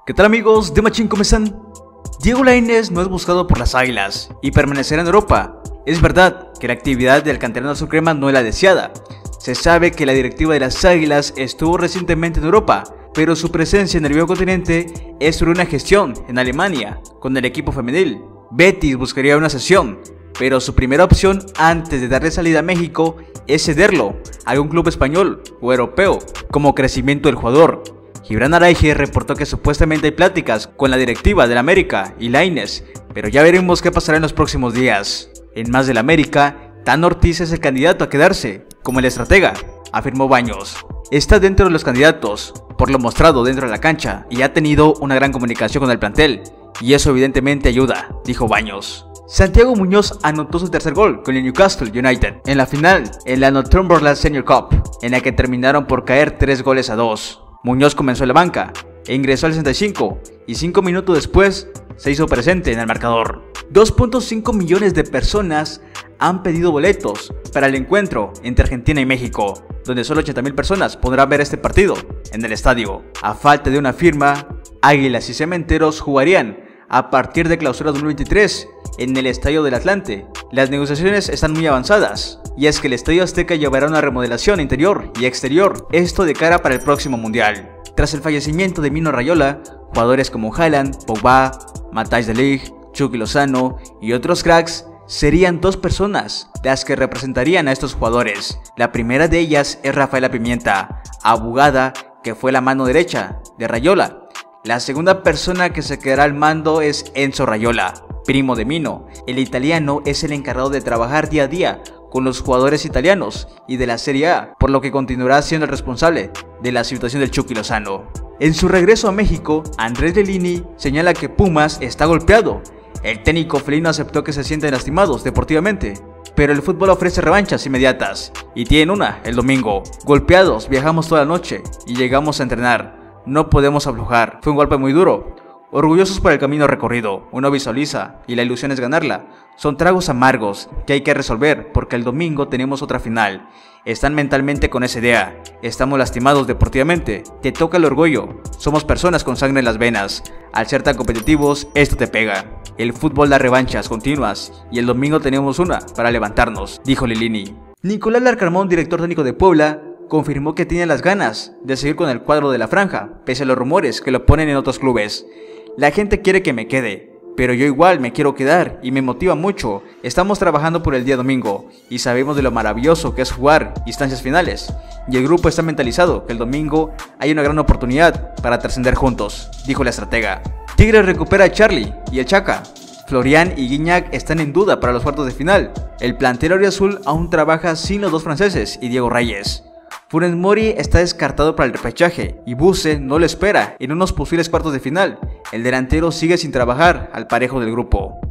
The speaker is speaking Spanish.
¿Qué tal amigos de Machín? ¿Cómo están? Diego Lainez no es buscado por las Águilas y permanecerá en Europa. Es verdad que la actividad del canterano azulcrema no es la deseada. Se sabe que la directiva de las Águilas estuvo recientemente en Europa, pero su presencia en el viejo continente es sobre una gestión en Alemania con el equipo femenil. Betis buscaría una cesión, pero su primera opción antes de darle salida a México es cederlo a algún club español o europeo como crecimiento del jugador. Gibran Araige reportó que supuestamente hay pláticas con la directiva del América y Lainez, pero ya veremos qué pasará en los próximos días. En más del América, Tan Ortiz es el candidato a quedarse como el estratega, afirmó Baños. Está dentro de los candidatos, por lo mostrado dentro de la cancha, y ha tenido una gran comunicación con el plantel, y eso evidentemente ayuda, dijo Baños. Santiago Muñoz anotó su tercer gol con el Newcastle United en la final en la Northumberland Senior Cup, en la que terminaron por caer 3-2. Muñoz comenzó en la banca e ingresó al 65 y 5 minutos después se hizo presente en el marcador. 2.5 millones de personas han pedido boletos para el encuentro entre Argentina y México, donde solo 80,000 personas podrán ver este partido en el estadio. A falta de una firma, Águilas y Cementeros jugarían a partir de Clausura 2023 en el Estadio del Atlante. Las negociaciones están muy avanzadas, y es que el Estadio Azteca llevará una remodelación interior y exterior, esto de cara para el próximo Mundial. Tras el fallecimiento de Mino Raiola, jugadores como Haaland, Pogba, Matthijs de Ligt, Chucky Lozano y otros cracks serían dos personas las que representarían a estos jugadores. La primera de ellas es Rafaela Pimienta, abogada que fue la mano derecha de Raiola. La segunda persona que se quedará al mando es Enzo Raiola, primo de Mino. El italiano es el encargado de trabajar día a día con los jugadores italianos y de la Serie A, por lo que continuará siendo el responsable de la situación del Chucky Lozano. En su regreso a México, Andrés Lilini señala que Pumas está golpeado. El técnico felino aceptó que se sienten lastimados deportivamente, pero el fútbol ofrece revanchas inmediatas, y tienen una el domingo. Golpeados, viajamos toda la noche y llegamos a entrenar. No podemos aflojar, fue un golpe muy duro. Orgullosos por el camino recorrido, uno visualiza y la ilusión es ganarla. Son tragos amargos que hay que resolver porque el domingo tenemos otra final. Están mentalmente con esa idea, estamos lastimados deportivamente, te toca el orgullo, somos personas con sangre en las venas. Al ser tan competitivos, esto te pega. El fútbol da revanchas continuas y el domingo tenemos una para levantarnos, dijo Lilini. Nicolás Larcamón, director técnico de Puebla, confirmó que tiene las ganas de seguir con el cuadro de la franja, pese a los rumores que lo ponen en otros clubes. La gente quiere que me quede, pero yo igual me quiero quedar y me motiva mucho. Estamos trabajando por el día domingo y sabemos de lo maravilloso que es jugar instancias finales. Y el grupo está mentalizado que el domingo hay una gran oportunidad para trascender juntos, dijo la estratega. Tigres recupera a Charlie y el Chaca. Florian y Guignac están en duda para los cuartos de final. El plantel auriazul aún trabaja sin los dos franceses y Diego Reyes. Funes Mori está descartado para el repechaje y Buse no lo espera en unos posibles cuartos de final. El delantero sigue sin trabajar al parejo del grupo.